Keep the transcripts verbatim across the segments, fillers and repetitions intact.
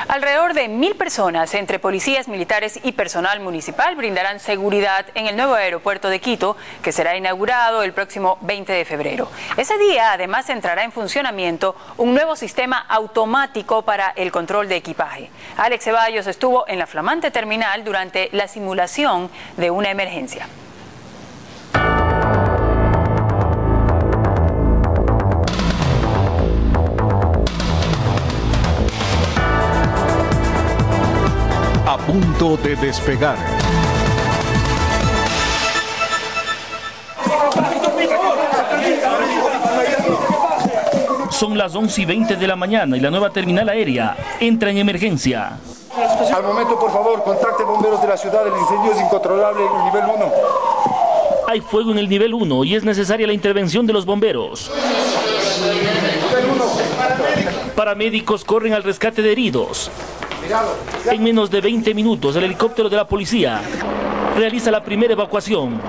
Alrededor de mil personas, entre policías, militares y personal municipal, brindarán seguridad en el nuevo aeropuerto de Quito, que será inaugurado el próximo veinte de febrero. Ese día, además, entrará en funcionamiento un nuevo sistema automático para el control de equipaje. Alex Ceballos estuvo en la flamante terminal durante la simulación de una emergencia. A punto de despegar. Son las once y veinte de la mañana y la nueva terminal aérea entra en emergencia. Al momento, por favor, contacte bomberos de la ciudad. El incendio es incontrolable en el nivel uno. Hay fuego en el nivel uno y es necesaria la intervención de los bomberos. Paramédicos corren al rescate de heridos. En menos de veinte minutos, el helicóptero de la policía realiza la primera evacuación.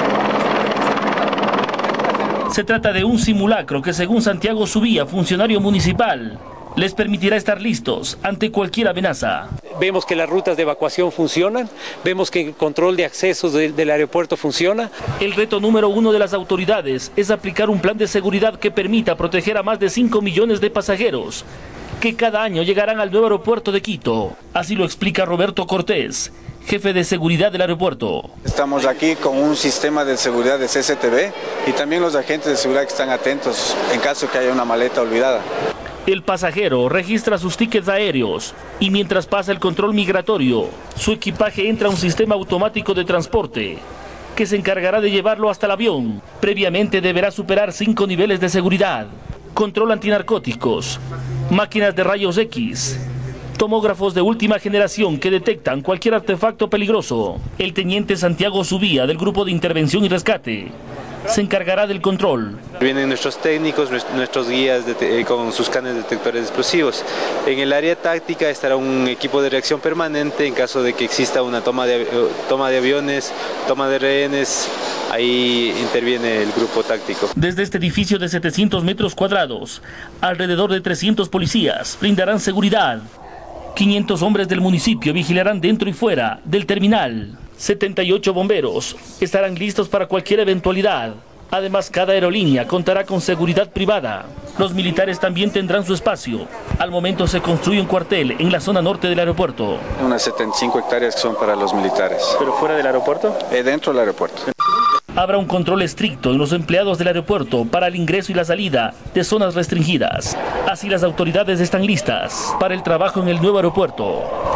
Se trata de un simulacro que, según Santiago Subía, funcionario municipal, les permitirá estar listos ante cualquier amenaza. Vemos que las rutas de evacuación funcionan, vemos que el control de accesos de, del aeropuerto funciona. El reto número uno de las autoridades es aplicar un plan de seguridad que permita proteger a más de cinco millones de pasajeros que cada año llegarán al nuevo aeropuerto de Quito. Así lo explica Roberto Cortés, jefe de seguridad del aeropuerto. Estamos aquí con un sistema de seguridad de C C T V y también los agentes de seguridad que están atentos en caso que haya una maleta olvidada. El pasajero registra sus tickets aéreos y mientras pasa el control migratorio, su equipaje entra a un sistema automático de transporte que se encargará de llevarlo hasta el avión. Previamente deberá superar cinco niveles de seguridad: control antinarcóticos, máquinas de rayos X, tomógrafos de última generación que detectan cualquier artefacto peligroso. El teniente Santiago Subía, del Grupo de Intervención y Rescate, se encargará del control. Vienen nuestros técnicos, nuestros guías de, con sus canes detectores de explosivos. En el área táctica estará un equipo de reacción permanente en caso de que exista una toma de, toma de aviones, toma de rehenes. Ahí interviene el grupo táctico. Desde este edificio de setecientos metros cuadrados, alrededor de trescientos policías brindarán seguridad. quinientos hombres del municipio vigilarán dentro y fuera del terminal. setenta y ocho bomberos estarán listos para cualquier eventualidad. Además, cada aerolínea contará con seguridad privada. Los militares también tendrán su espacio. Al momento se construye un cuartel en la zona norte del aeropuerto. Unas setenta y cinco hectáreas que son para los militares. ¿Pero fuera del aeropuerto? Eh, dentro del aeropuerto. Habrá un control estricto en los empleados del aeropuerto para el ingreso y la salida de zonas restringidas. Así las autoridades están listas para el trabajo en el nuevo aeropuerto.